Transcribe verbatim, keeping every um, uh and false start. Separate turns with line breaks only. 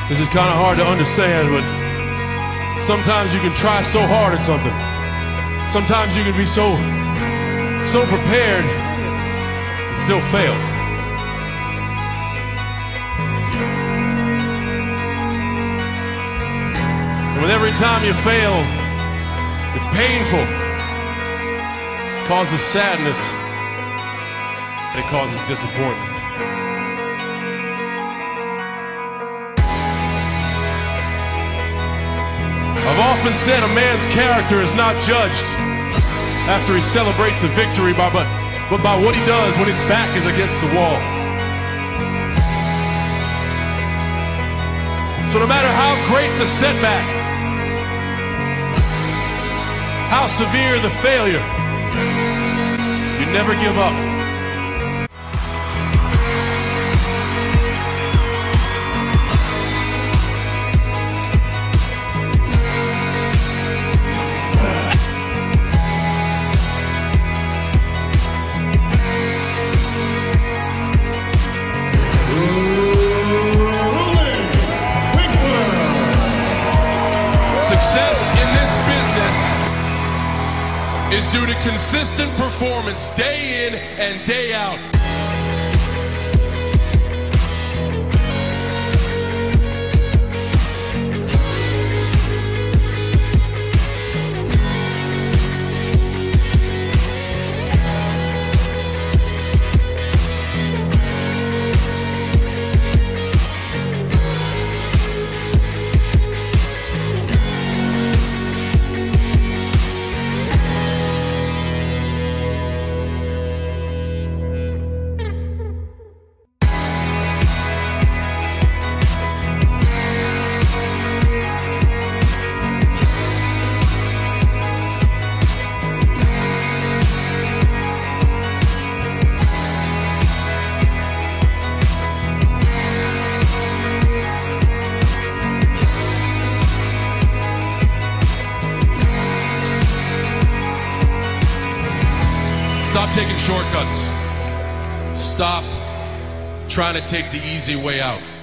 This is kind of hard to understand, but sometimes you can try so hard at something. Sometimes you can be so, so prepared and still fail. And with every time you fail, it's painful. It causes sadness, and it causes disappointment. I've often said a man's character is not judged after he celebrates a victory, by, but, but by what he does when his back is against the wall. So no matter how great the setback, how severe the failure, you never give up.
Is due to consistent performance day in and day out. Stop taking shortcuts. Stop trying to take the easy way out.